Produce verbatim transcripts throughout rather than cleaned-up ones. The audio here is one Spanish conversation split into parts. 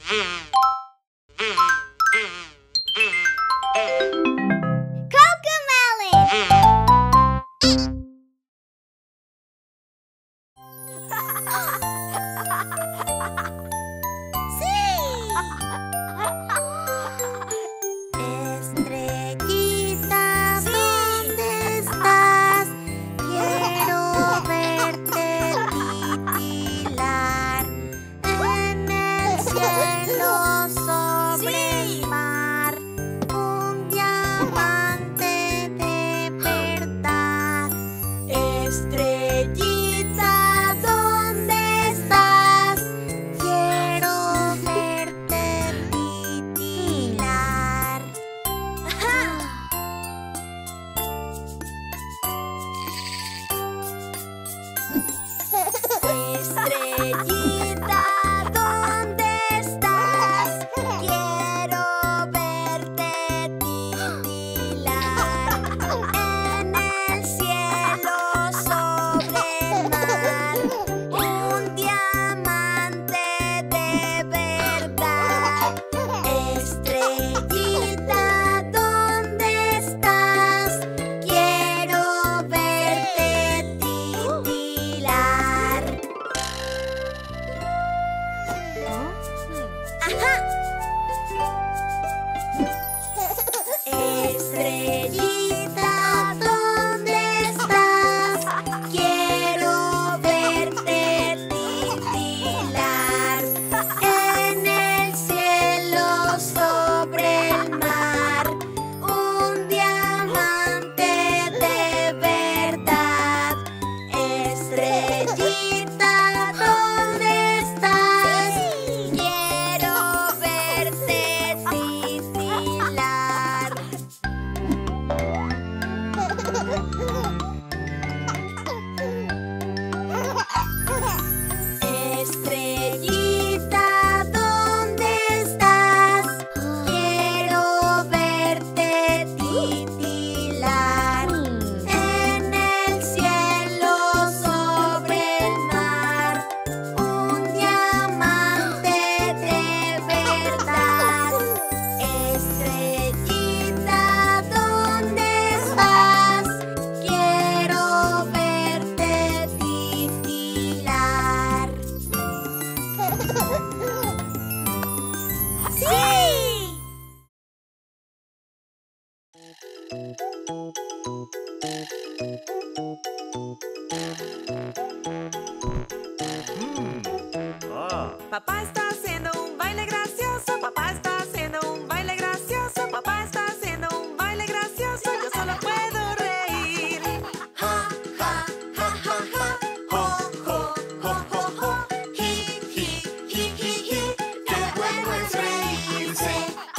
Papá está haciendo un baile gracioso. Papá está haciendo un baile gracioso. Papá está haciendo un baile gracioso. Yo solo puedo reír. Ja, ja, ja, ja, ja. Jo, jo, jo, jo, jo. Ji, ji, ji, ji, ji. Qué bueno es reírse.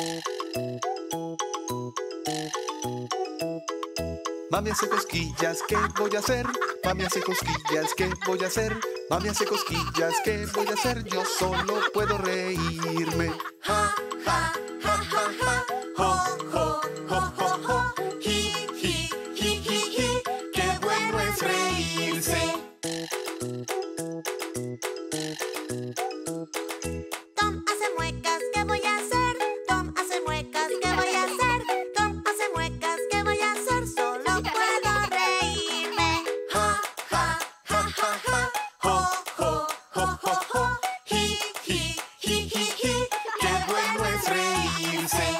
Mami hace cosquillas, ¿qué voy a hacer? Mami hace cosquillas, ¿qué voy a hacer? Mami hace cosquillas, ¿qué voy a hacer? Yo solo puedo reírme. Ja, ja, ja, ja, ja. Jo, jo, jo, jo, jo. Ji, ji, ji, ji, ji. Qué bueno es reírse. Tom hace muecas, ¿qué voy a hacer? Tom hace muecas, ¿qué voy a hacer? Tom hace muecas, ¿qué voy a hacer? Solo puedo reírme. Ja, ja, ja, ja, ja. Jo, jo, jo, jo, jo. Ji, ji, ji, ji, ji. Qué bueno es reírse.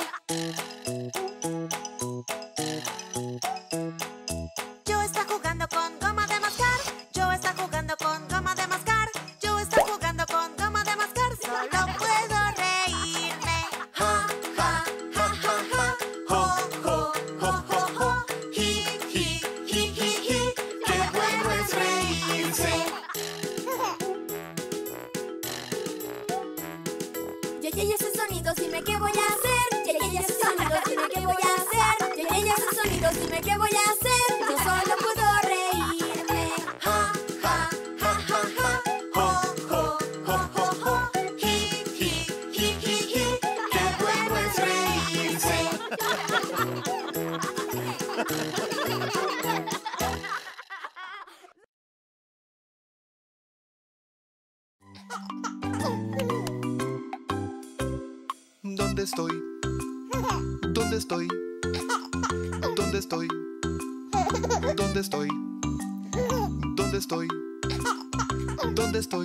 Yo está jugando con goma de mascar. Yo está jugando con goma de mascar. Yo está jugando con goma de mascar. Solo puedo reírme. Ja, ja, ja, ja, ja. Jo, jo, jo, jo, jo. Ji, ji, ji, ji, ji. Qué bueno es reírse. Ya, ya, ya ese sonido, dime qué voy a hacer. Ya, ya, ya ese sonido, dime qué voy a hacer. Ya, ya, ya ese sonido, dime qué voy a hacer. Yo solo puedo reírme. Ja, ja, ja, ja, ja. Jo, jo, jo, jo, jo. Ji, ji, ji, ji, ji. Qué bueno es reírse. ¿Dónde estoy? ¿Dónde estoy? ¿Dónde estoy? ¿Dónde estoy? ¿Dónde estoy? ¿Dónde estoy?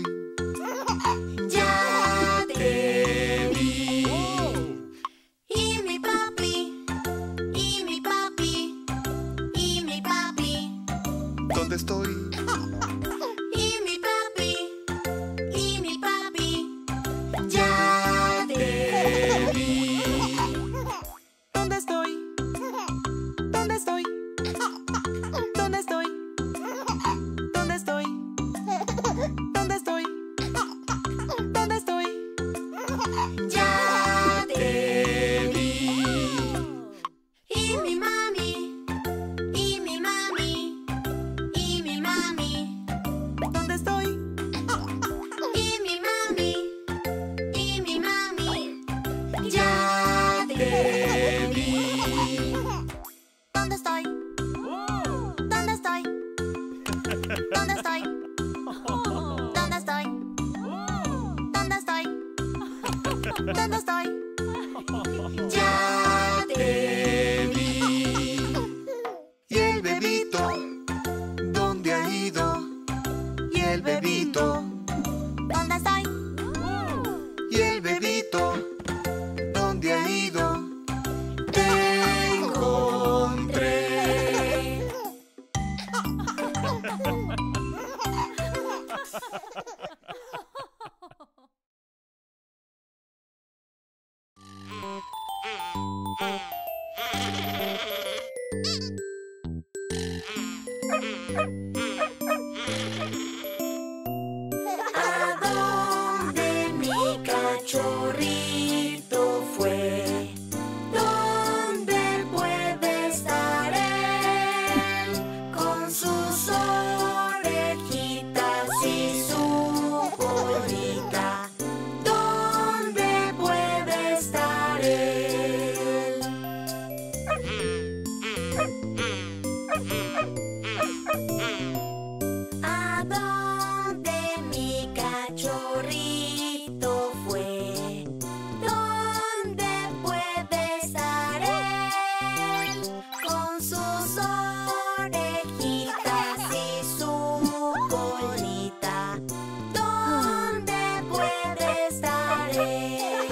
Ya te vi. Y mi papi, y mi papi, y mi papi. ¿Dónde estoy? Y mi papi, y mi papi. Ya te vi. ¿Dónde estoy? ¿Dónde estoy? ¿Dónde estoy? ¿Dónde estoy? ¿Dónde estoy? ¿Dónde estoy? Ya te vi. Y mi mami, y mi mami, y mi mami. ¿Dónde estoy? Y mi mami, y mi mami. Ya te vi. ¿Dónde estoy? ¿Dónde estoy? ¿Dónde estoy? ¿Dónde estoy? ¿Dónde estoy? ¿Dónde estoy? Ya te vi. ¿Y el bebito? ¿Dónde ha ido? ¿Y el bebito? ¿Dónde estoy? ¿Y el bebito? ¿Dónde ha ido? Te encontré. ¿A dónde mi cachorrito fue? ¿Dónde puede estar él? Con sus orejitas y su colita. ¿Dónde puede estar él? ¿A dónde mi cachorrito fue? ¿Dónde puede estar él? Con sus orejitas y su colita. ¿Dónde puede estar él?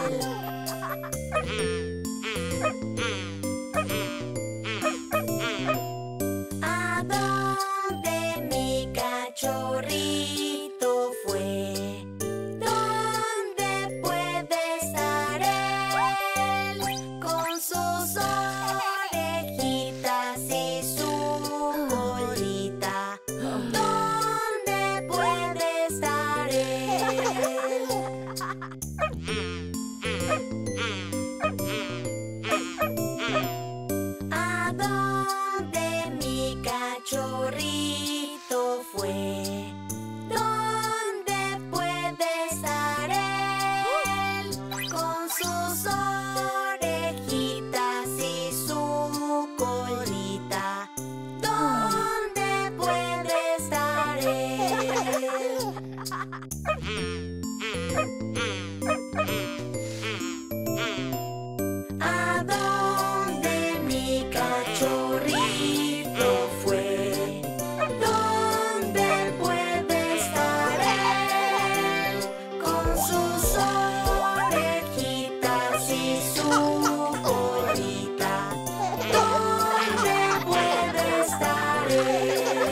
¿A dónde mi cachorrito fue? ¿Dónde puede estar él? Con sus orejitas y su colita. ¿Dónde puede estar él? ¿A dónde mi cachorrito fue? ¿Dónde puede estar él? Con sus orejitas y su colita. ¿Dónde puede estar él? ¿A dónde mi cachorrito fue? ¿Dónde puede estar él? Con sus orejitas y su colita. ¿Dónde puede estar él?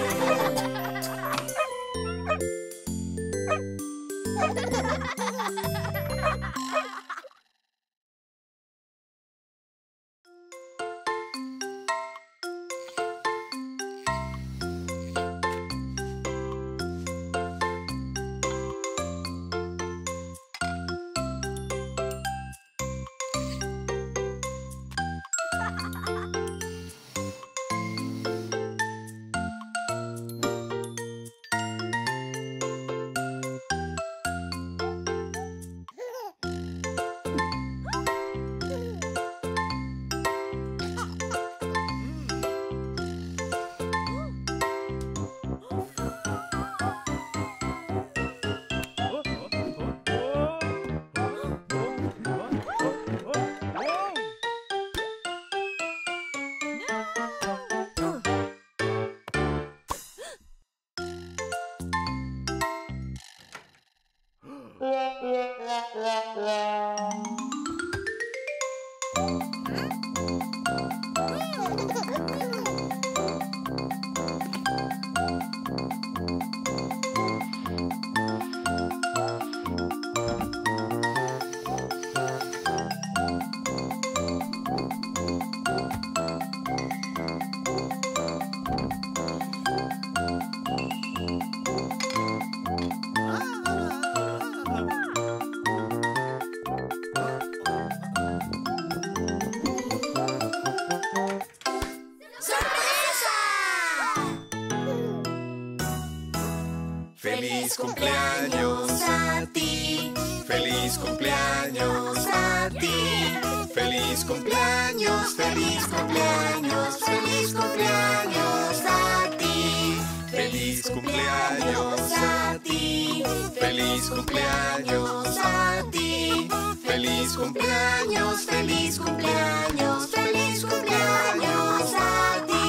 Feliz cumpleaños a ti, feliz cumpleaños a ti, feliz cumpleaños, feliz cumpleaños, feliz cumpleaños a ti, feliz cumpleaños a ti, feliz cumpleaños a ti, feliz cumpleaños, feliz cumpleaños, feliz cumpleaños a ti.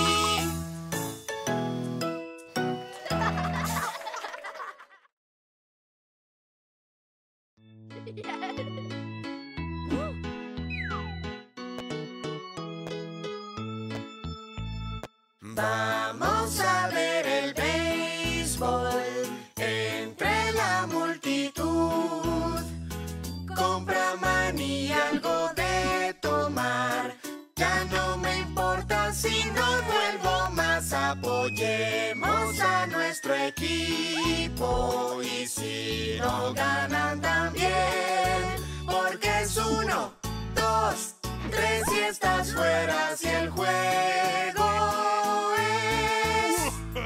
Vamos a ver el béisbol entre la multitud. Compra maní, algo de tomar. Ya no me importa si no vuelvo más. Apoyemos a nuestro equipo. Y si no ganan también, porque es uno, dos, tres y estás fuera si el juego es.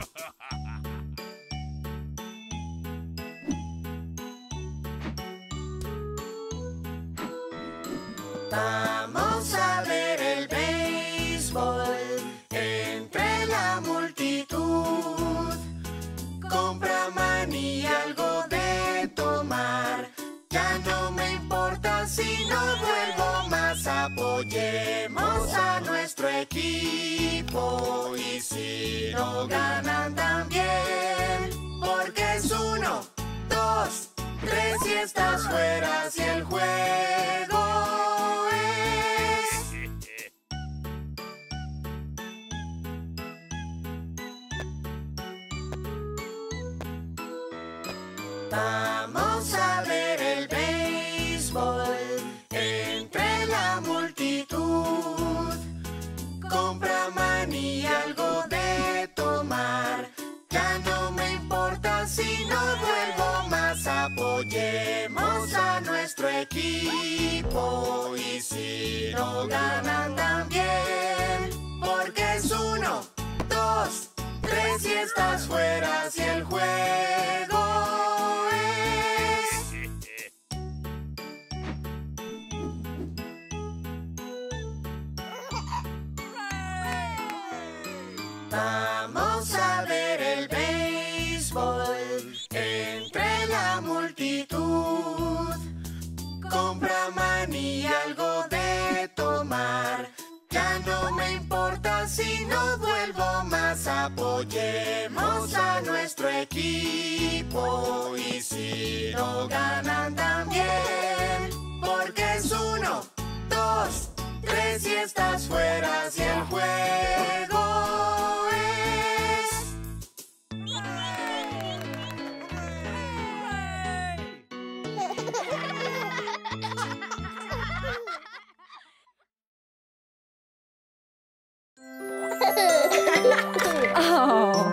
Vamos a ver el béisbol entre la multitud. Compra maní, algo de tomar. Ya no me importa si no vuelvo más. Apoyemos a nuestro equipo. Y si no ganan también, porque es uno, dos, tres y estás fuera si el juego es. Vamos a ver el béisbol entre la multitud. Compra maní, algo de tomar. Ya no me importa si no vuelvo más. Apoyemos a nuestro equipo. Y si no ganan también, porque es uno, dos, tres y estás fuera si el juego es. Vamos a ver el béisbol entre la multitud. Compra maní, algo de tomar. Ya no me importa si no vuelvo más. Apoyemos a nuestro equipo. Y si no ganan también, porque es uno, dos, tres y estás fuera si el juego es. Oh.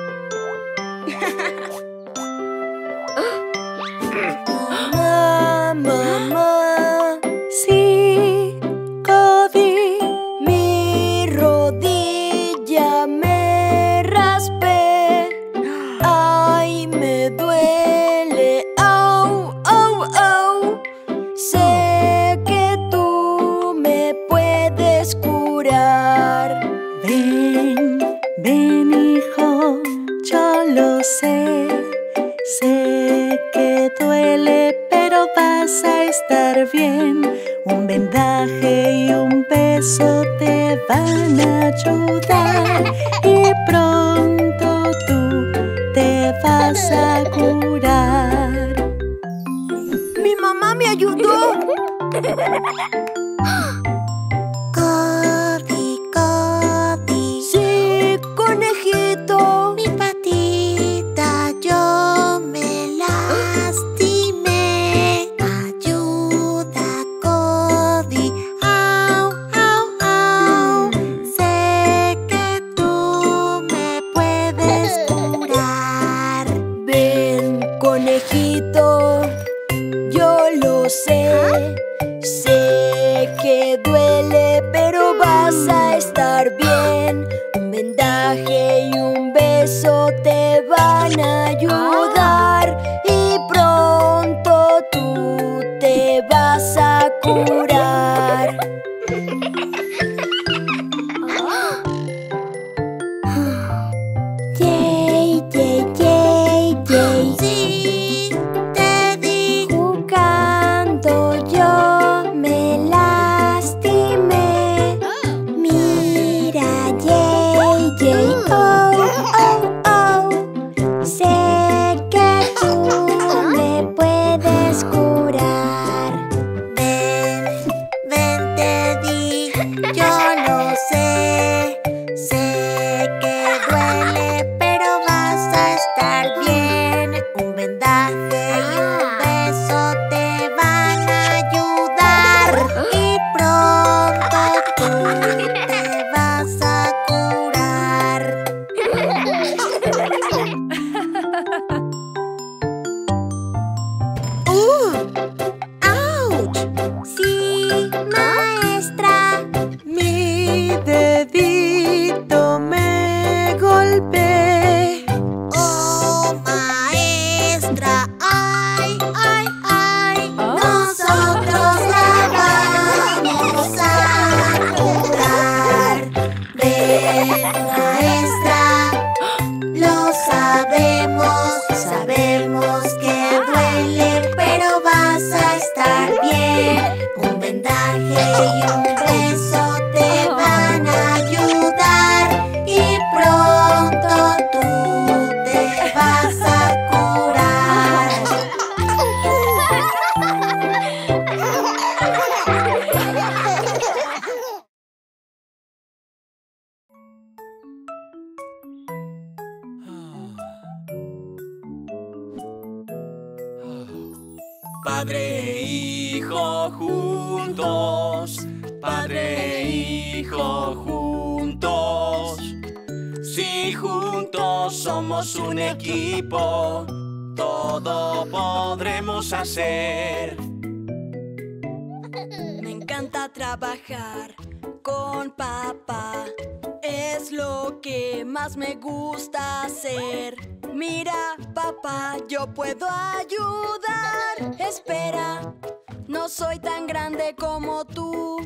Mamá, mamá, sí, Cody, mi rodilla me raspé. Ay, me duele, au, au, au. Sé que tú me puedes curar. Ven, ven, hijo, yo lo sé. Sé que duele, pero vas a estar bien. Un vendaje y un beso te van a ayudar. Y pronto tú te vas a curar. Mi mamá, mi ayudó! Cody, Cody. Sí, conejito. Mi patita yo me lastimé. Ayuda, Cody. Au, au, au. Sé que tú me puedes curar. Ven, conejito, yo lo sé. Sé que duele, pero vas a estar bien. Un vendaje y un beso te van a ayudar. Y pronto tú te vas a curar. Yay, yay, yay, yay. Sí, te di. Jugando yo me lastimé. Mira, yay, yay, oh, oh, oh. Sé que tú me puedes curar. Ven, ven, te di. Yo lo sé. Sé que duele, pero vas a estar bien. Un vendaje y un beso te van a ayudar. Y pronto tú te vas a curar. ¡Uh! ¡Auch! Sí, maestra. Mi dedito me golpeé. ¡Oh, maestra! ¡Ay, ay, ay! Nosotros la vamos a curar. Ven, maestra, lo sabemos, sabemos que duele, pero vas a estar bien. Un vendaje y un beso te van a ayudar. Y pronto tú te vas a curar. Padre e hijo juntos, padre e hijo juntos. Si juntos somos un equipo, todo podremos hacer. Me encanta trabajar con papá. Es lo que más me gusta hacer. Mira, papá, yo puedo ayudar. Espera, no soy tan grande como tú.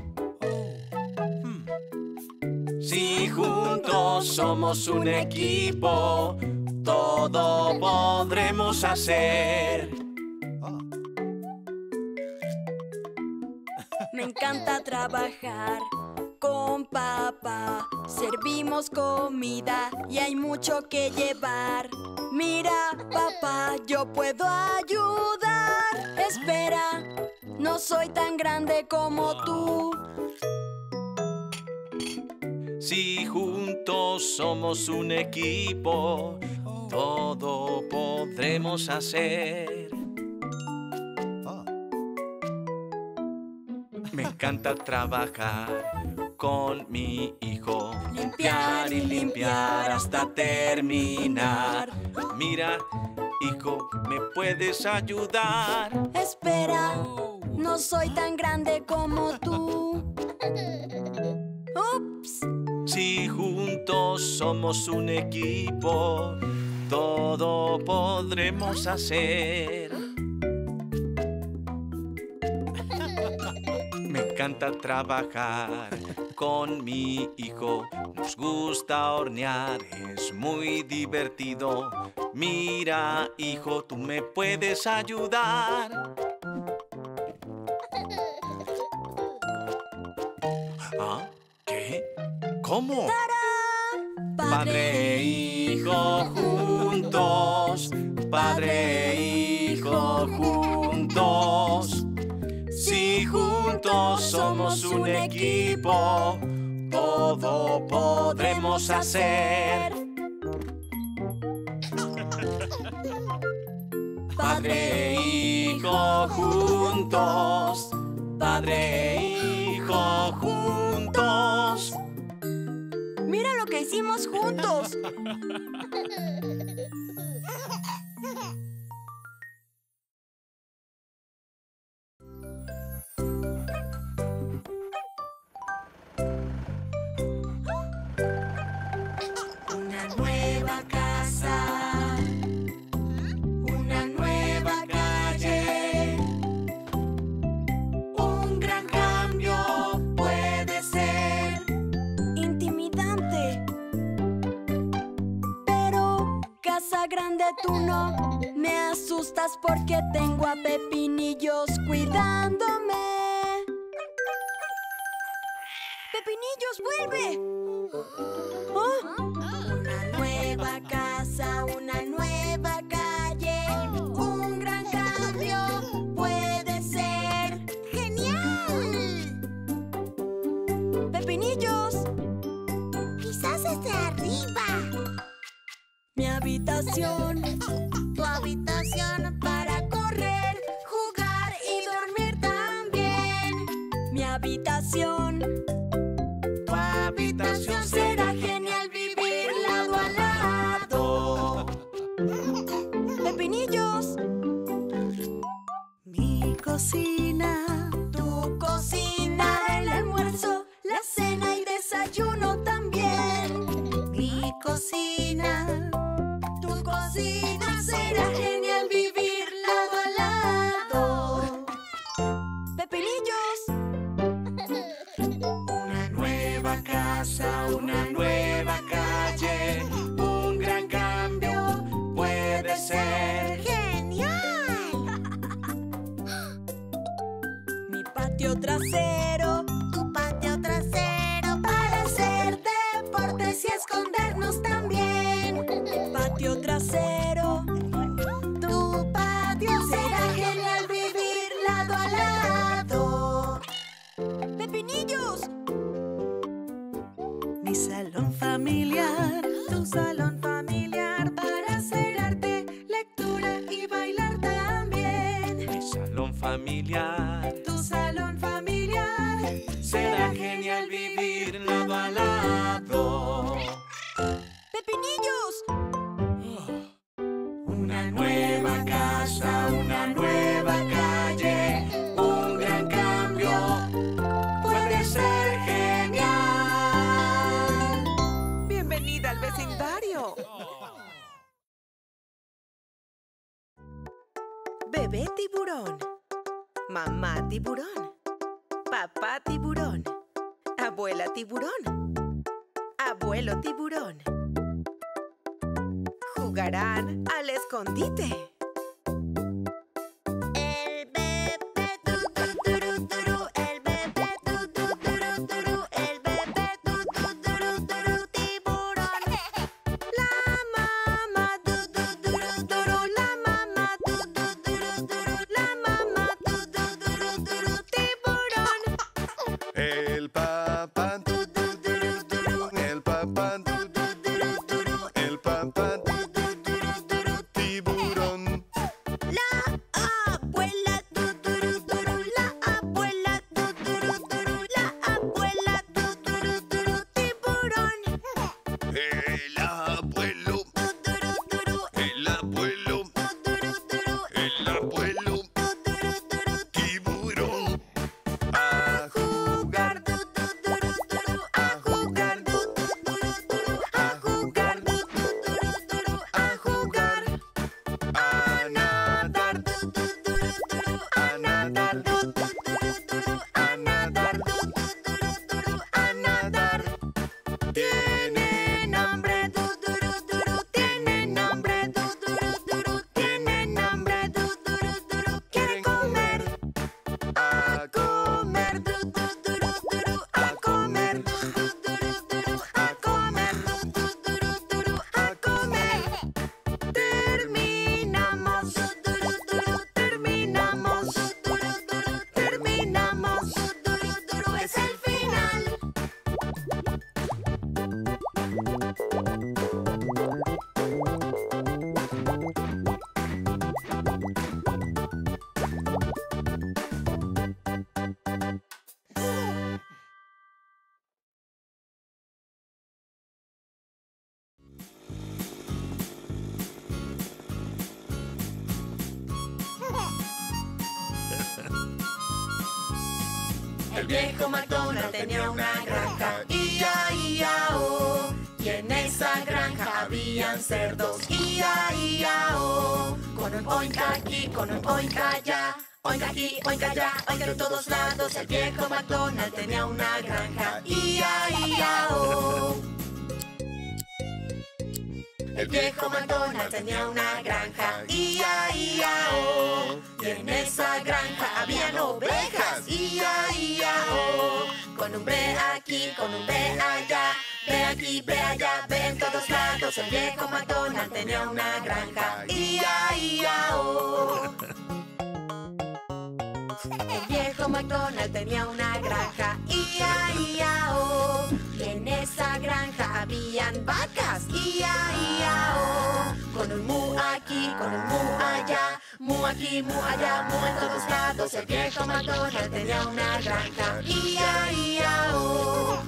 Si juntos somos un equipo, todo podremos hacer. Me encanta trabajar con papá. Servimos comida y hay mucho que llevar. Mira, papá, yo puedo ayudar. Espera, no soy tan grande como tú. Si juntos somos un equipo, todo podremos hacer. Me encanta trabajar con mi hijo, limpiar y limpiar hasta terminar. Mira, hijo, ¿me puedes ayudar? Espera, no soy tan grande como tú. Ups. Si juntos somos un equipo, todo podremos hacer. Me encanta trabajar con mi hijo. Nos gusta hornear, es muy divertido. Mira, hijo, tú me puedes ayudar. ¿Ah? ¿Qué? ¿Cómo? Padre e hijo juntos, padre e hijo juntos. Si juntos somos un equipo, todo podremos hacer. Padre e hijo juntos, padre e hijo juntos. ¡Mira lo que hicimos juntos! Una nueva casa, una nueva calle, un gran cambio puede ser. Intimidante. Pero, casa grande, tú no me asustas porque tengo a Pepinillos cuidándome. ¡Pepinillos, vuelve! ¿Oh? Una nueva casa, una nueva calle, un gran cambio puede ser. ¡Genial! ¡Pepinillos! Quizás esté arriba. Mi habitación. Tu habitación para correr, jugar y dormir también. Mi habitación. Tu habitación Será genial vivir lado a lado. ¡Pepinillos! Mi cocina, tu cocina, el almuerzo, la cena y desayuno también. Mi cocina, tu cocina, será genial vivir lado a lado. ¡Pepinillos! Una nueva casa, una nueva calle, un gran cambio puede ser. ¡Genial! Mi patio trasero. Tu patio trasero para hacer deportes y escondernos también. Patio trasero. Tu patio será genial vivir lado a lado. ¡Pepinillos! Mi salón familiar, tu salón familiar para hacer arte, lectura y bailar también. Mi salón familiar Tu salón familiar, será genial vivir lado a lado. ¡Pepinillos! Una nueva casa, una nueva calle, un gran cambio puede ser genial. Bienvenida al vecindario. Bebé tiburón, mamá tiburón, papá tiburón, abuela tiburón, abuelo tiburón. Jugarán al escondite. el bebé tu tu turu turu, el bebé tu tu turu turu, el bebé tu tu turu turu tiburón. La mamá tu tu turu turu, la mamá tu tu turu turu, la mamá tu tu turu turu tiburón. El papá, Tu tu turu turu, el papá, tu tu turu turu, el papá, tu tu turu turu tiburón. El viejo McDonald tenía una granja, I A I A O. Y en esa granja habían cerdos, I A I A O. Con un oink aquí, con un oink allá, oink aquí, oink allá, oink de todos lados. El viejo McDonald tenía una granja, I A I A O. El viejo McDonald tenía una granja, I A I A O. Y en esa granja habían ovejas, I A I A O. Con un B aquí, con un B allá, B aquí, B allá, B en todos lados. El viejo McDonald tenía una granja, I A I A O. El viejo McDonald tenía una granja, I A I A O. Y en esa granja habían vacas, I A I A O. Con un mu aquí, con un mu allá, mu aquí, mu allá, mu en todos lados. El viejo McDonald tenía una granja, I A I A O.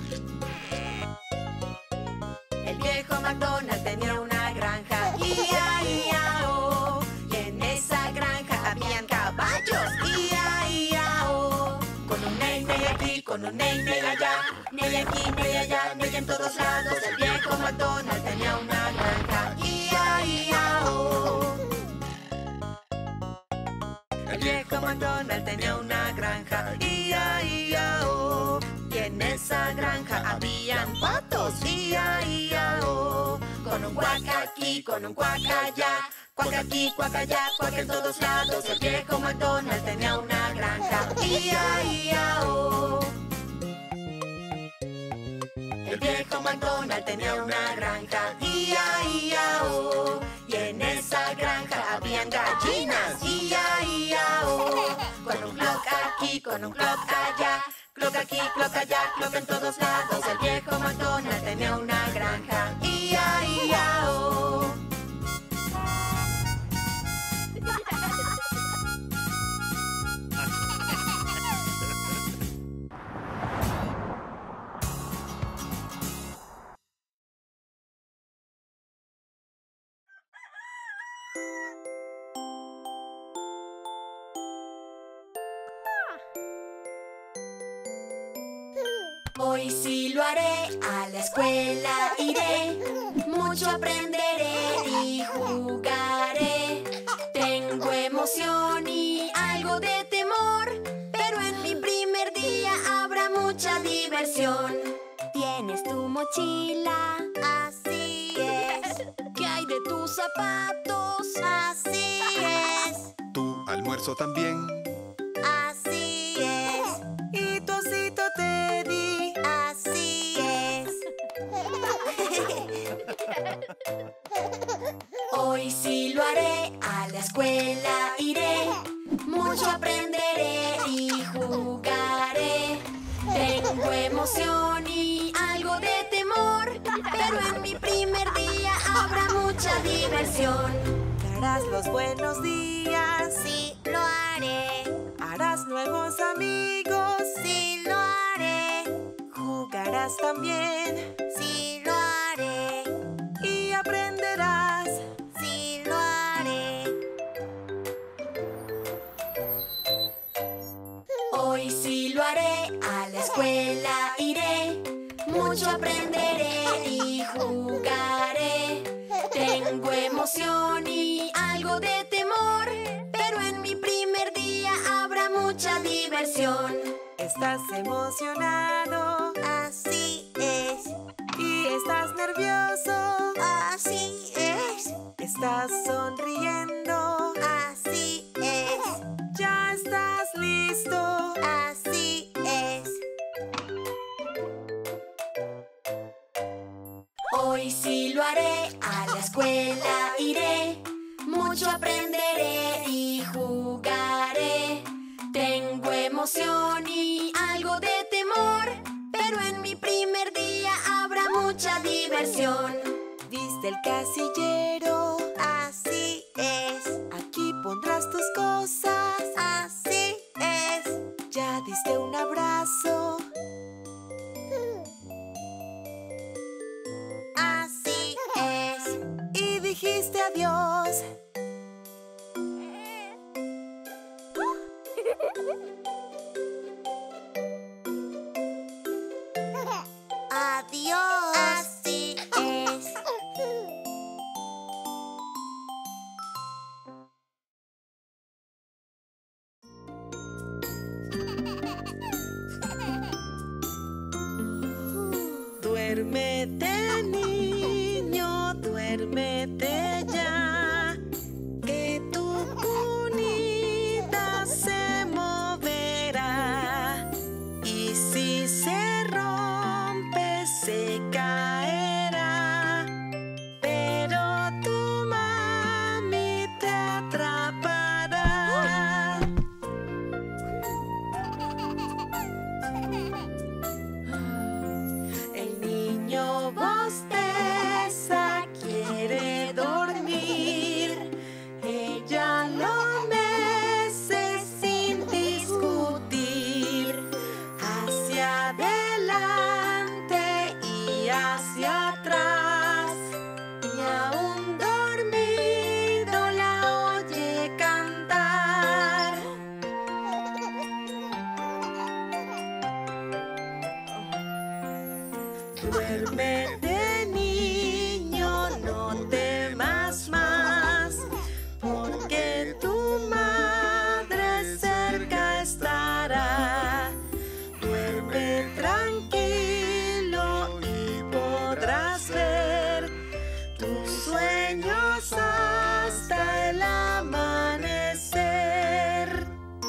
El viejo McDonald tenía una granja, I A I A O. Y en esa granja habían caballos, I A I A O. Con un ney, ney aquí, con un ney, ney allá, ney aquí, ney allá, ney en todos lados. El viejo McDonald tenía una granja, I A I A O. El viejo McDonald tenía una granja, I A I A O. Y en esa granja habían patos, I A I A O. Con un cuac aquí, con un cuac allá, cuac aquí, cuac allá, cuac en todos lados. El viejo McDonald tenía una granja, I A I A O. El viejo McDonald tenía una granja, I A I A O. Y en esa granja habían gallinas, I A I A O. Con un clock aquí, con un clock allá, clock aquí, clock allá, clock en todos lados. El viejo McDonald tenía una granja, I A I A O. Hoy sí lo haré, a la escuela iré, mucho aprenderé y jugaré. Tengo emoción y algo de temor, pero en mi primer día habrá mucha diversión. ¿Tienes tu mochila? Así es. ¿Qué hay de tus zapatos? Así es. Tu almuerzo también. Así es. Y tu osito Teddy. Así es. Hoy sí lo haré, a la escuela iré, mucho aprenderé y jugaré. Tengo emoción y algo de temor, pero en mi primer día habrá mucha diversión. Darás los buenos días. Sí lo haré, Harás nuevos amigos. sí lo haré, Jugarás también. sí lo haré, Y aprenderás. sí lo haré. Hoy sí lo haré, a la escuela iré, mucho aprenderé y jugaré. Tengo emoción y algo de temor, pero en mi primer día habrá mucha diversión. Estás emocionado. Así es, Y estás nervioso. así es, Estás sonriendo. así es, Ya estás listo. así es. Hoy sí lo haré, a la escuela iré, mucho aprenderé y jugaré. Tengo emoción y algo de temor, pero en mi primer día habrá mucha diversión. ¿Viste el casillero? Así es, Aquí pondrás tus cosas. así es, Ya diste un abrazo. así es. Y dijiste adiós. Duérmete, niño, duérmete ya, que tu cunita se moverá. Y si se rompe, se caerá, pero tu mami te atrapará. El niño bosteza, quiere dormir. Ella lo mece sin discutir. Hacia adelante y hacia atrás. Y aún dormido la oye cantar. Duérmete, niño, no temas más, porque tu madre cerca estará. Duerme tranquilo y podrás ver tus sueños hasta el amanecer.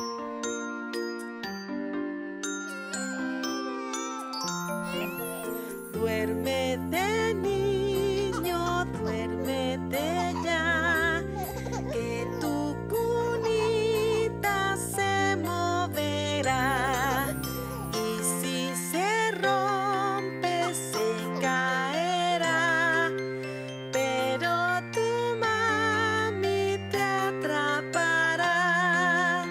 Duérmete, niño, duérmete ya, que tu cunita se moverá. Y si se rompe, se caerá, pero tu mami te atrapará.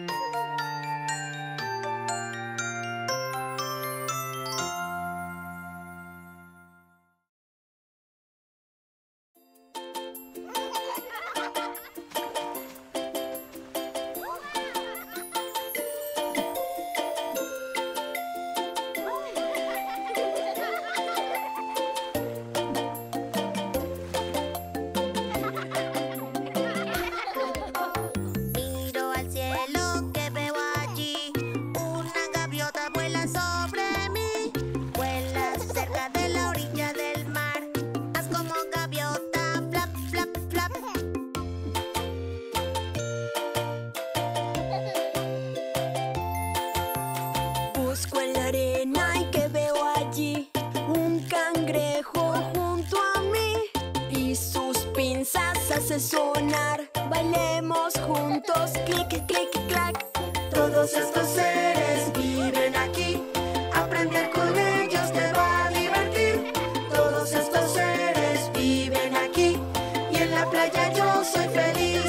Miro al cielo, que veo allí. Una gaviota vuela sobre mí. Vuela cerca de la orilla del mar. Haz como gaviota, flap, flap, flap. Busco en la arena y que veo allí un cangrejo junto a mí y sus pinzas hace sonar. Bailemos juntos, clic, clic, clac. Todos estos seres viven aquí. Aprender con ellos te va a divertir. Todos estos seres viven aquí. Y en la playa yo soy feliz.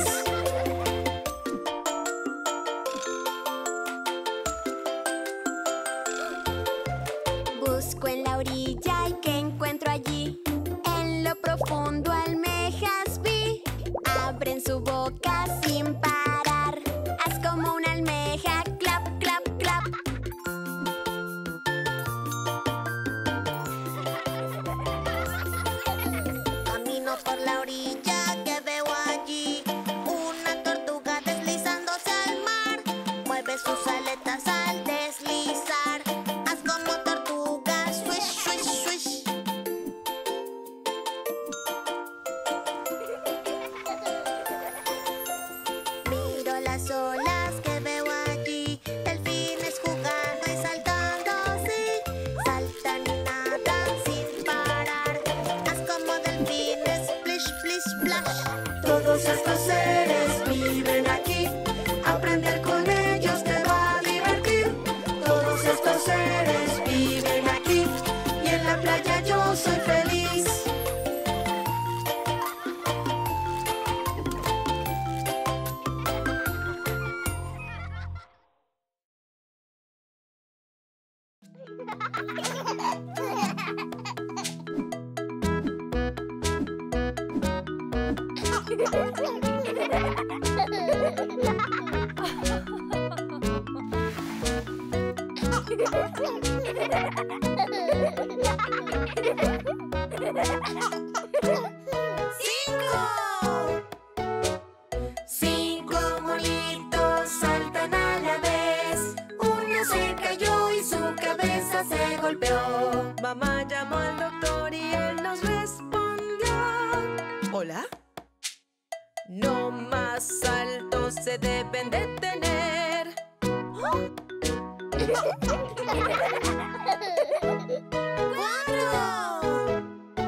Busco en la orilla y que encuentro allí. En lo profundo almejas vi. Abren su boca sin parar. Haz como una almeja, clap, clap, clap. Camino por la orilla que veo allí. Una tortuga deslizándose al mar. Mueve sus aletas al deslizar. Haz como tortuga, swish, swish, swish. Miro las olas que veo allí. Delfines jugando y saltando, sí. Saltan y nadan sin parar. Haz como delfines, splish, splish, splash. Todos estos seres viven aquí. Aprender con ellos te va a divertir. Todos estos seres viven aquí. Y en la playa yo soy feliz. ¡Cinco! Cinco monitos saltan a la vez. Uno se cayó y su cabeza se golpeó. Mamá llamó al doctor. más altos se deben de tener. ¡Cuatro!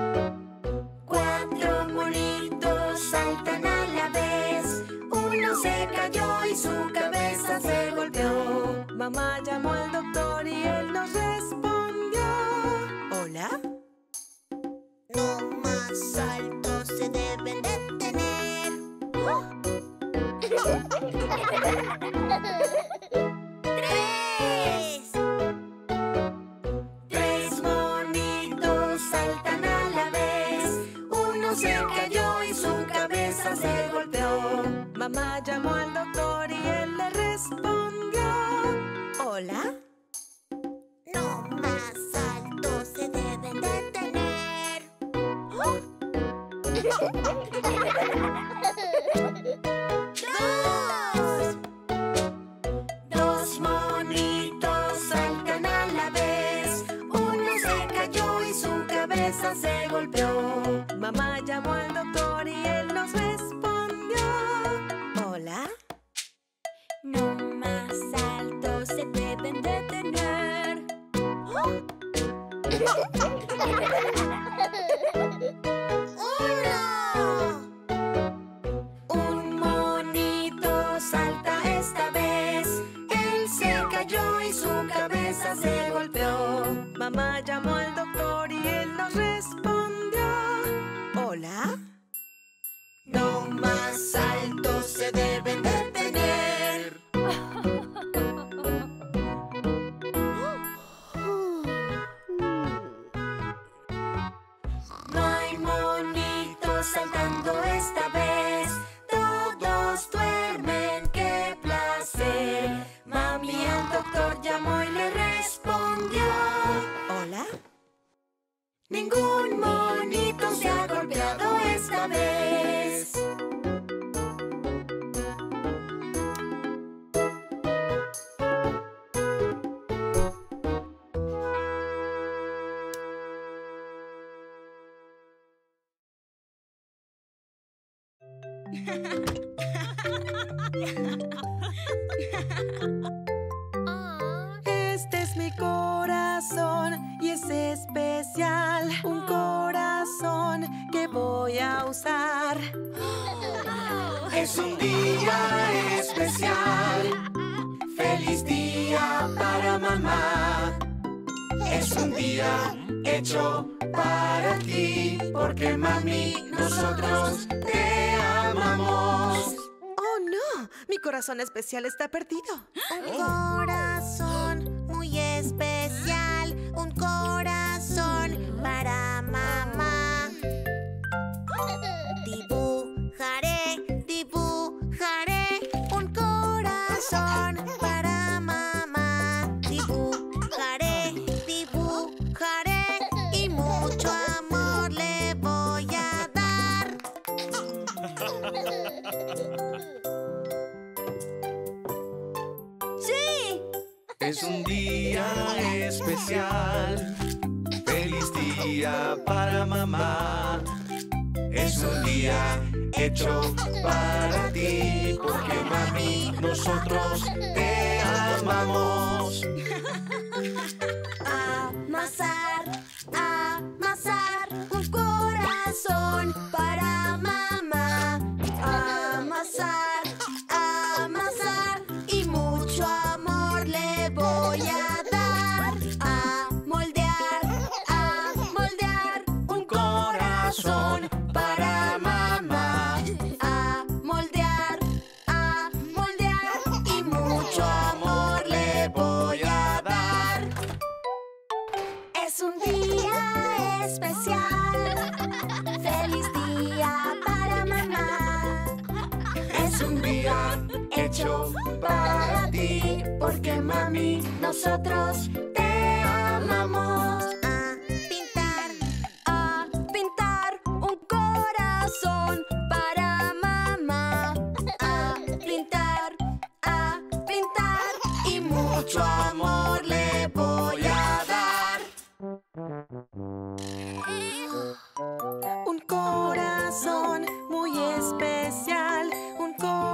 Cuatro monitos saltan a la vez. Uno se cayó y su cabeza se golpeó. Mamá llamó al doctor y él nos respondió. ¿Hola? No más altos se deben de tener. ¡Tres! Tres monitos saltan a la vez. Uno se cayó y su cabeza se golpeó. Mamá llamó al doctor y él le respondió. ¿Hola? No más altos se deben de tener. ¡Dos! Dos monitos saltan a la vez. Uno se cayó y su cabeza se golpeó. Mamá llamó al doctor y él nos respondió. ¿Hola? No más altos se deben de tener. ¡Uno! Un monito salta esta vez. Él se cayó y su cabeza se golpeó. Mamá llamó al doctor y él nos respondió. ¿Hola? No más altos se deben de tener. No hay monitos saltando esta vez. Todos duermen, qué placer. Mami al doctor llamó y le respondió. ¿Hola? Ningún monito se ha golpeado esta vez. Este es mi corazón y es especial. Un corazón que voy a usar. Es un día especial, feliz día para mamá. Es un día hecho para ti, porque mami, nosotros te amamos. ¡Oh, no! Mi corazón especial está perdido. Un corazón muy especial, un corazón para mamá. Dibujaré, dibujaré un corazón para mamá. Dibujaré, dibujaré y mucho amor le voy a dar. ¡Sí! Es un día especial, feliz día para mamá. Es un día hecho para ti, porque mami, nosotros te amamos. Amasar, amasar un corazón para mamá. Amasar, amasar y mucho amor le voy a dar. A moldear, a moldear un corazón para mamá. A moldear, a moldear y mucho amor le voy a dar. Es un día especial, feliz día para mamá. Es un día hecho para ti, porque mami, nosotros te amamos. A pintar, A pintar un corazón para mamá. a Pintar, a pintar y mucho amor le voy a dar. Un corazón muy especial. Un corazón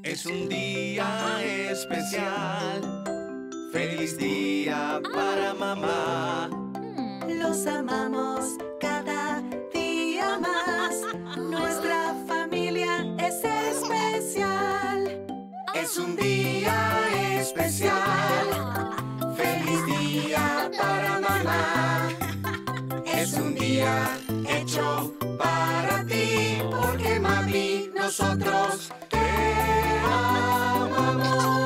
Es un día especial. Feliz día para mamá. Los amamos cada día más. Nuestra familia es especial. Es un día especial. Feliz día para mamá. Es un día hecho para ti, porque mami, nosotros te amamos.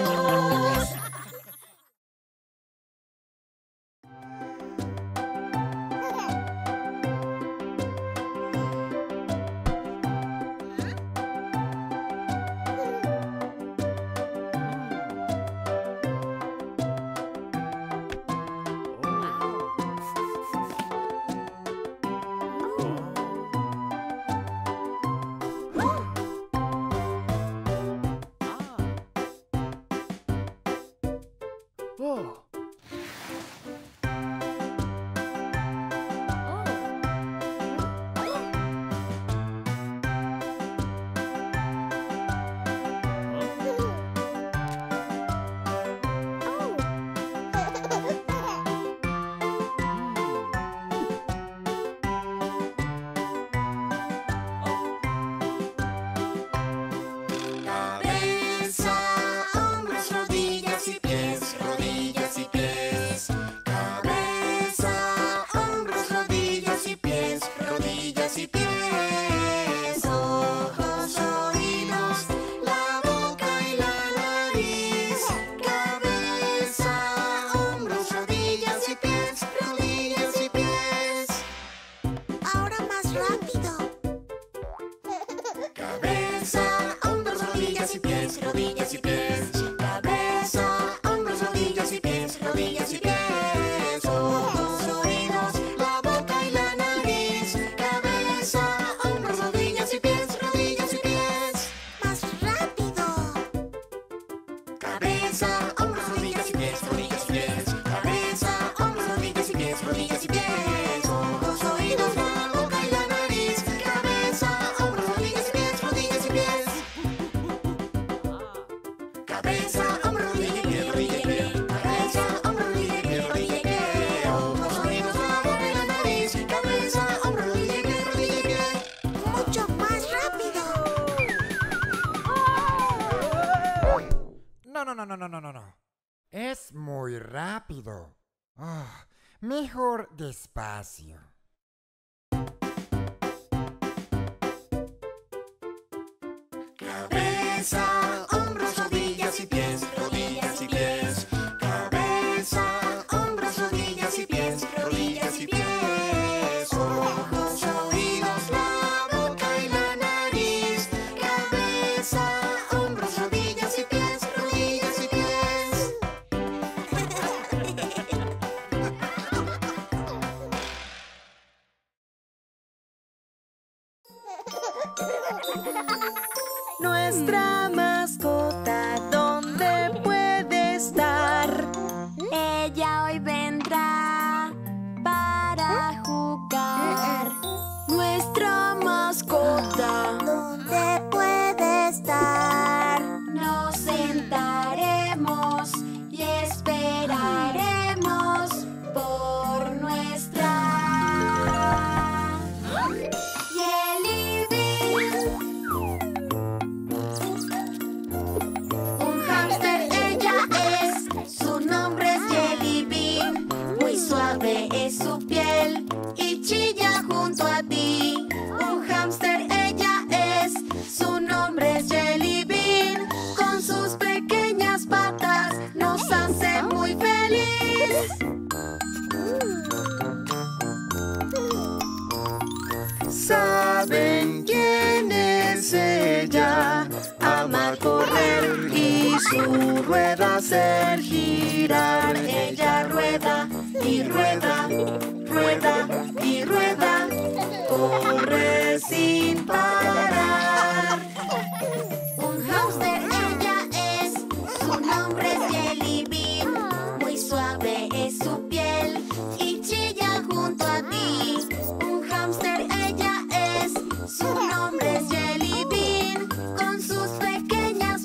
Es muy rápido. Oh, mejor despacio. Cabeza, hombros, rodillas y pies, rodillas y pies. Cabeza, hombros, rodillas y pies, rodillas y pies. Ojos, oídos, la boca y la nariz. Cabeza, hombros, rodillas y pies, rodillas y pies. Nuestra mascota, ¿dónde puede estar? Ella hoy vendrá para jugar. Nuestra mascota, ¿Dónde puede estar? nos sentaremos y esperaremos por nuestra Jelly Bean. Un hámster ella es, su nombre es Jelly Bean. Muy suave es su piel y chilla junto a ti. Un hámster ella es, su nombre es Jelly Bean. Con sus pequeñas patas nos hace muy feliz. ¿Saben quién es ella? Ama correr y su rueda hacer girar. Ella rueda y rueda, rueda y rueda, corre sin parar. Un hámster ella es, su nombre es Jelly Bean. Muy suave es su piel y chilla junto a ti. Un hámster ella es, su nombre es Jelly Bean. Con sus pequeñas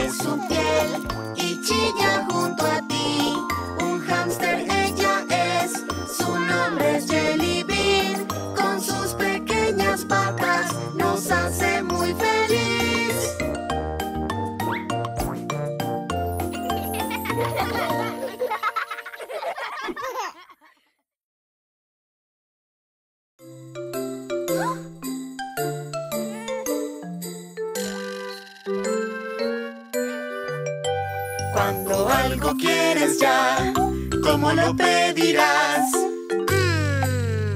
de su piel y chilla junto a ti. Un hámster ella es, su nombre es Jelly Bean. Con sus pequeñas patas nos hace muy feliz. Cuando algo quieres ya, ¿cómo lo pedirás? Mm,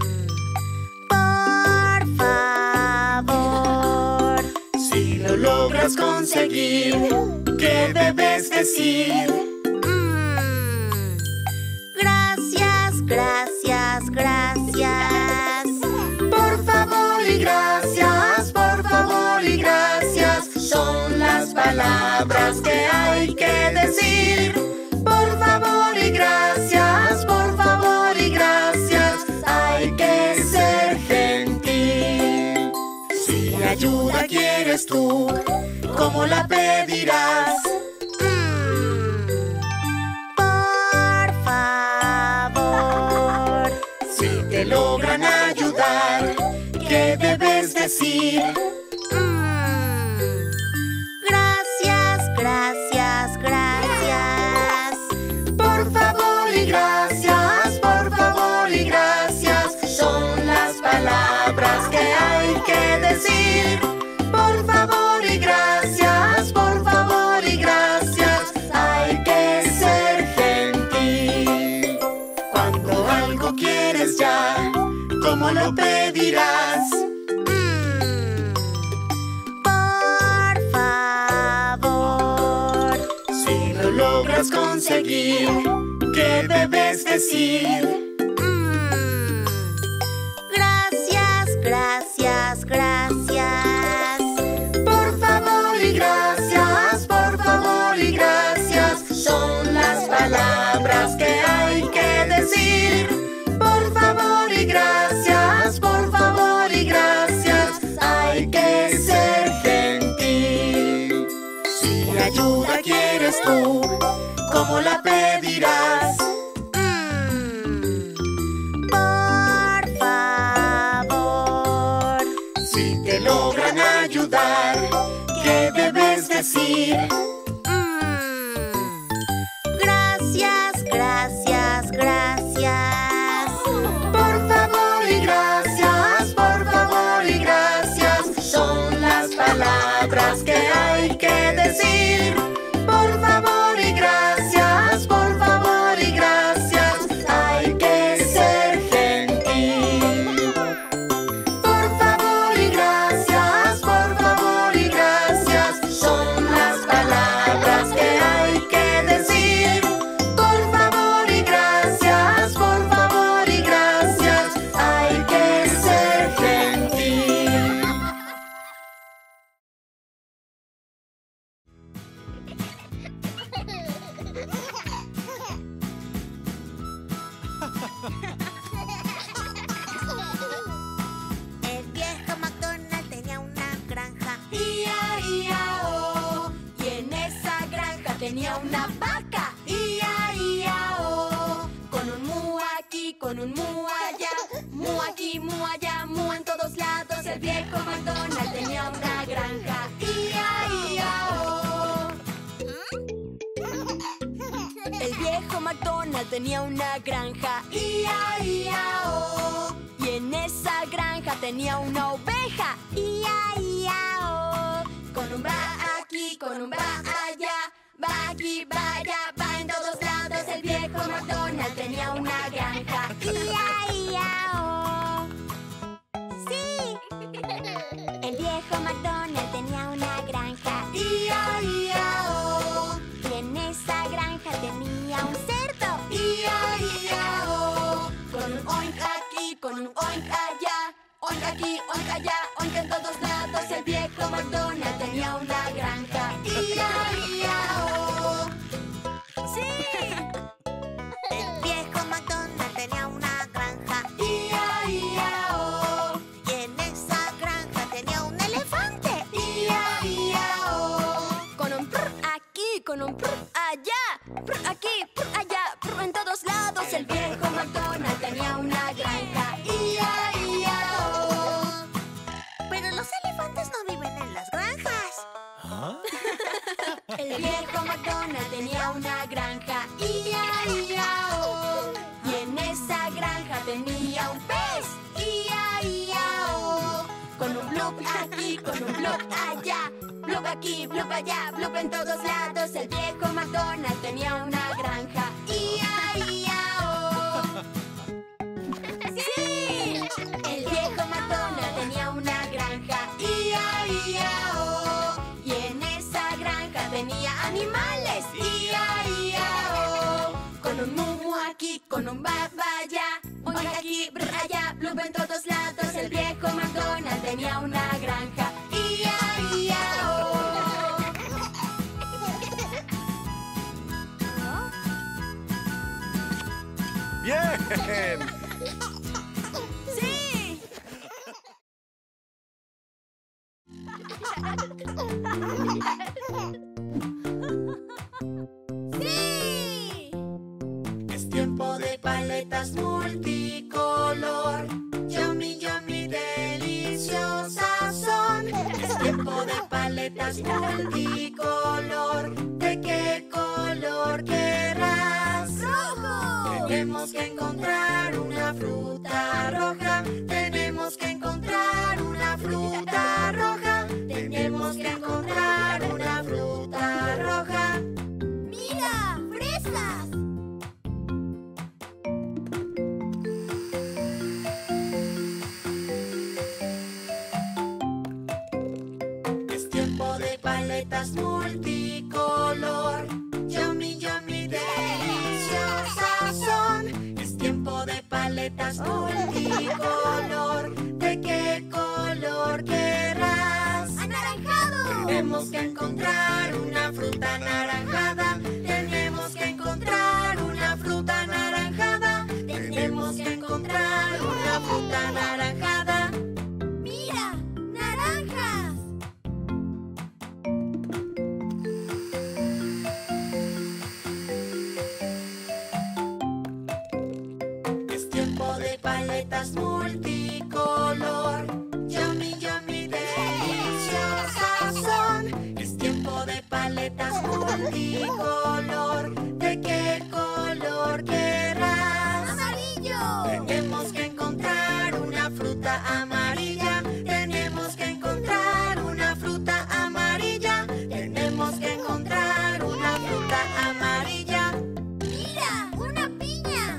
por favor. Si lo logras conseguir, ¿qué debes decir? Mm, gracias, gracias, gracias. Por favor y gracias, por favor y gracias, son las palabras que hay que decir. Por favor y gracias, por favor y gracias, hay que ser gentil. Si ayuda quieres tú, ¿cómo la pedirás? Mm, por favor. Si te logran ayudar, ¿qué debes decir? Mm, gracias, gracias, gracias. Por favor y gracias, por favor y gracias, son las palabras que hay que decir. Por favor y gracias, por favor y gracias, hay que ser gentil. Cuando algo quieres ya, ¿cómo lo pedirás? Mm, por favor. Si lo logras conseguir, ¿qué debes decir? Mm, gracias, gracias, gracias. Por favor y gracias, por favor y gracias, son las palabras que hay que decir. Por favor y gracias, por favor y gracias, hay que ser gentil. Si ayuda quieres tú, ¿cómo la pedirás? Mm, por favor. Si te logran ayudar, ¿qué debes decir? Mm, gracias, gracias, gracias. Por favor y gracias, por favor y gracias, son las palabras que hay que decir. Por favor y gracias, por favor y gracias, hay que ser gentil. Por favor y gracias, por favor y gracias, son las palabras que hay que decir. Por favor y gracias, por favor y gracias, hay que ser gentil. El viejo McDonald tenía una granja. Ia, ia, oh. Y en esa granja tenía una vaca. Ia, ia, oh. Con un mu aquí, con un mu allá. Mu aquí, mu allá, mu en todos lados. El viejo McDonald tenía una granja. Ia, ia, oh. El viejo McDonald tenía una granja. Ia, ia, oh. Y en esa granja tenía una oveja. Ia, ia, oh. Con un va aquí, con un va allá. Va aquí, va allá, va en todos lados. El viejo McDonald tenía una granja. Ia, ia, oh. Sí. El viejo McDonald tenía una granja. Ia, ia, oh. Y en esa granja tenía un cerdo. Ia, ia, oh. Con un oink aquí, con un oink allá. Oink aquí, oink allá, oink en todos lados. El viejo McDonald tenía una granja. Ia, ia, oh. Sí. El viejo McDonald tenía una granja. Ia, ia, oh. Y en esa granja tenía un elefante. Ia, ia, oh. Con un prr aquí. con un prr allá, prr aquí, prr allá, prr en todos lados. El viejo McDonald tenía una granja. ¡Ia, ia, oh! Pero los elefantes no viven en las granjas. ¿Ah? El viejo McDonald tenía una granja. ¡Ia, ia, oh! Y en esa granja tenía un pez. ¡Ia, ia, oh! Con un bloop aquí, con un bloop allá, bloop aquí, bloop allá, bloop en todos lados. El viejo McDonald tenía una granja. ¡Ia, ia, oh! ¡Sí! El viejo McDonald tenía una granja. ¡Ia, ia, oh! Y en esa granja tenía animales. ¡Ia, ia, oh! Con un mumu aquí, con un baba allá, oiga aquí, brr allá, bloop en todos lados. El viejo McDonald tenía una granja. ¡Ia, ia, oh! ¡Bien! ¡Sí! ¡Sí! Es tiempo de paletas multicolor. Yummy, yummy, deliciosas son. Es tiempo de paletas multicolor. ¿De qué color querrás? ¡Rojo! Tenemos que encontrar una fruta roja. Tenemos que encontrar una fruta roja. Tenemos que encontrar una fruta roja. ¡Mira! ¡Fresas! Es tiempo de paletas multicolor. Yummy, yummy, deliciosas son. Es tiempo de paletas multicolor. ¿De qué color querrás? ¡Anaranjado! Tenemos que encontrar una fruta anaranjada. Tenemos que encontrar una fruta anaranjada. Tenemos que encontrar una fruta anaranjada. ¡Mira! ¡Naranjas! Es tiempo de paletas multicolor. Yummy, yummy, deliciosas son. Es tiempo de paletas multicolor. ¿De qué color querrás? ¡Amarillo! Tenemos que encontrar una fruta amarilla. Tenemos que encontrar una fruta amarilla. Tenemos que encontrar una fruta amarilla. ¡Mira! ¡Una piña!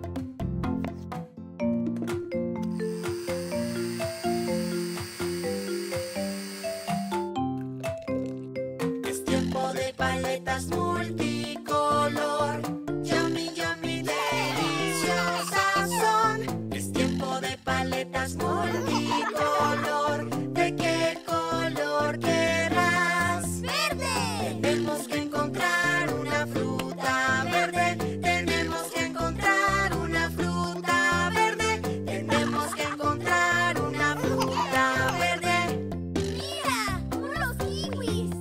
Es tiempo de paletas multicolor. Yummy, yummy, deliciosas son. Es tiempo de paletas multicolor. ¿De qué color querrás? ¡Verde! Tenemos que encontrar una fruta verde. Tenemos que encontrar una fruta verde. Tenemos que encontrar una fruta verde. ¡Mira! ¡Unos kiwis!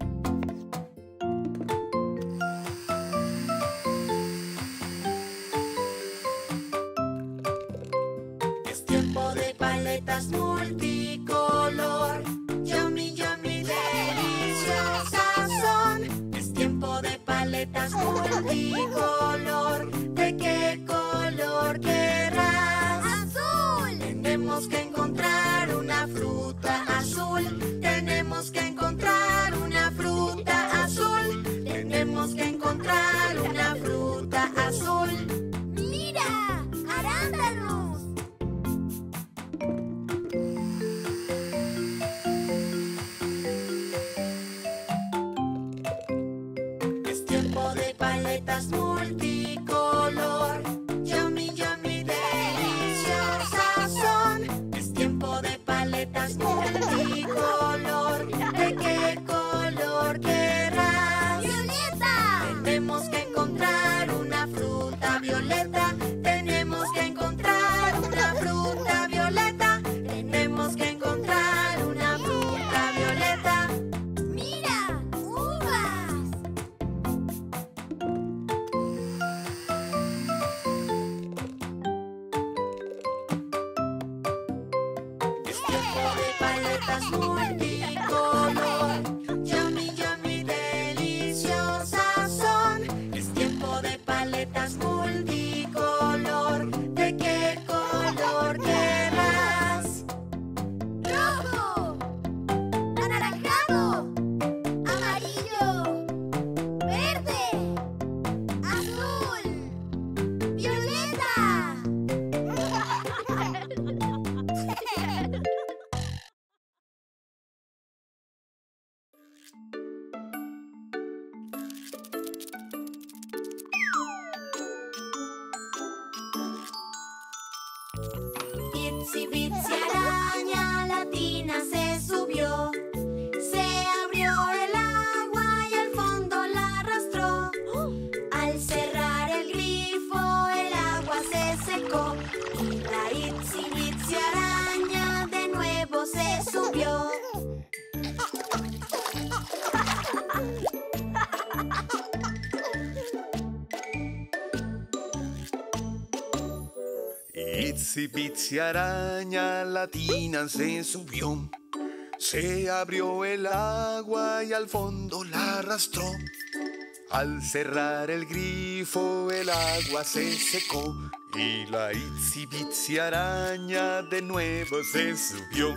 Es tiempo de paletas multicolor. Yummy, yummy, deliciosas son. Es tiempo de paletas multicolor. ¿De qué color querrás? ¡Azul! Tenemos que encontrar una fruta azul. Tenemos que encontrar una fruta azul. Tenemos que encontrar una fruta azul. ¡Mira! ¡Arándanos! Es tiempo de paletas multicolor. Yummy, yummy, deliciosas son. Es tiempo de paletas multicolor. ¿De qué color querrás? ¡Violeta! Tenemos que encontrar una fruta violeta. Tenemos que encontrar una fruta violeta. Tenemos que encontrar una fruta violeta. ¡Mira! ¡Uvas! paletas multicolor. Yummy, yummy, deliciosas son. Es tiempo de paletas multicolor. ¿De qué color querrás? ¡Rojo! ¡Anaranjado! ¡Amarillo! ¡Verde! ¡Azul! ¡Violeta! Itsy bitsy araña latina se subió. Se abrió el agua y al fondo la arrastró. Al cerrar el grifo el agua se secó. Y la itsy bitsy araña de nuevo se subió. Itsy bitsy araña latina se subió. Se abrió el agua y al fondo la arrastró. Al cerrar el grifo el agua se secó. Y la itsy bitsy araña de nuevo se subió.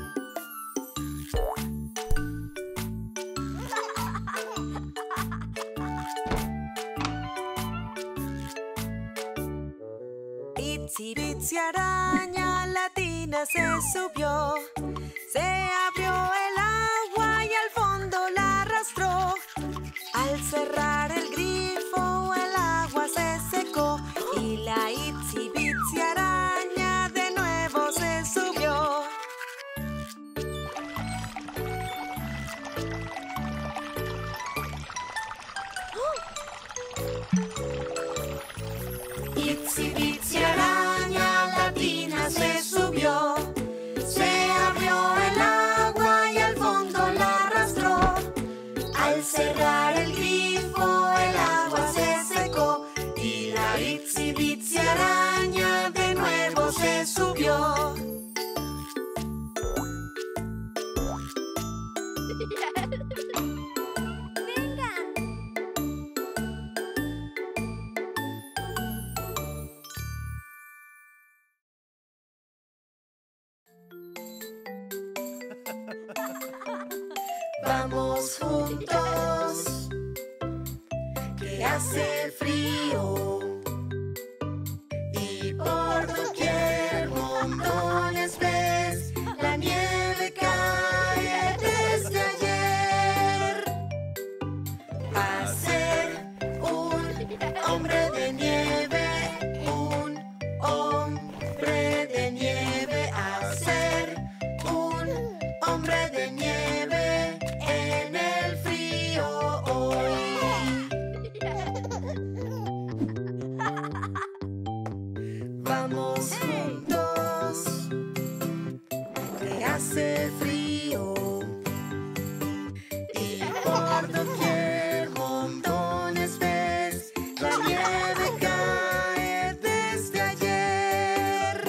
Itsy bitsy araña latina se subió. Se abrió el agua y al fondo la arrastró. Al cerrar el grifo el agua se secó. Y la itsy bitsy araña de nuevo se subió. Itsy bitsy araña latina se subió. Se abrió el agua y al fondo la arrastró. Al cerrar el grifo el agua se secó. Y la itsy bitsy araña de nuevo se subió. ¡Vengan! Vamos juntos, que hace frío y por doquier montones ves, la nieve cae desde ayer. A ser un hombre de nieve, un hombre de nieve, a ser un hombre de nieve en el frío hoy. Vamos juntos, que hace frío y por doquier montones ves, la nieve cae desde ayer.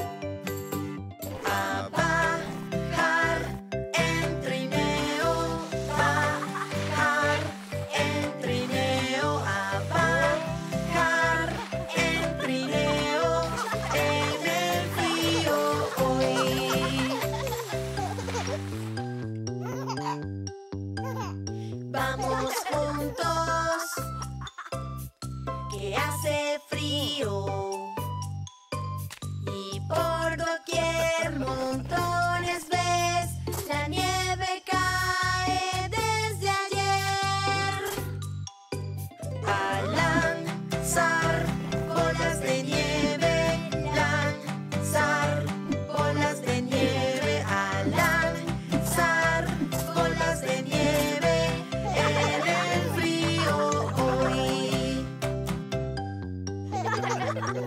A bajar en trineo, bajar en trineo, a bajar en trineo en el frío hoy. Vamos juntos, que hace frío y por doquier montones ves, la nieve cae desde ayer. A lanzar bolas de nieve, lanzar bolas de nieve, a lanzar bolas de nieve en el frío hoy.